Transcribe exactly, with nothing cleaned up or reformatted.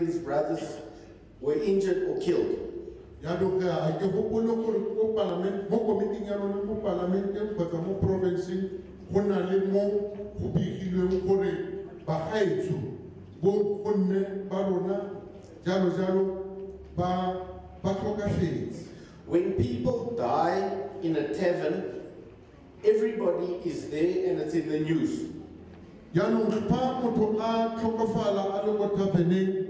friends, brothers were injured or killed. When people die in a tavern, everybody is there and it's in the news.